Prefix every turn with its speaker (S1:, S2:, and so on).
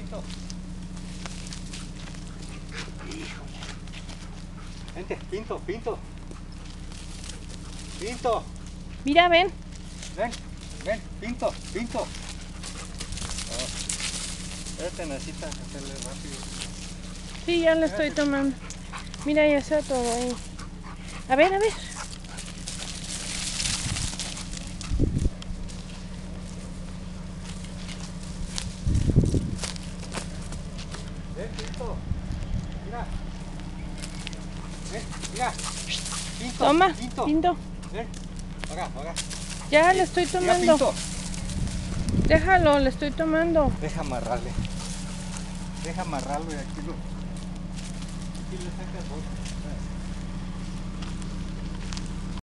S1: Pinto. Híjole. Vente, Pinto, Pinto. Pinto.
S2: Mira, ven.
S1: Ven, ven, Pinto, Pinto. Oh, este necesita hacerle rápido.
S2: Sí, ya lo estoy tomando. Mira, ya está todo ahí. A ver, a ver.
S1: Ven, Pinto. Mira. Ven, mira. Pinto,
S2: Toma,
S1: Pinto.
S2: Pinto.
S1: Ven, ahora.
S2: Ya le estoy
S1: Mira,
S2: tomando.
S1: Pinto.
S2: Déjalo, le estoy tomando.
S1: Deja amarrarle. Deja amarrarlo y aquí le sacas vos.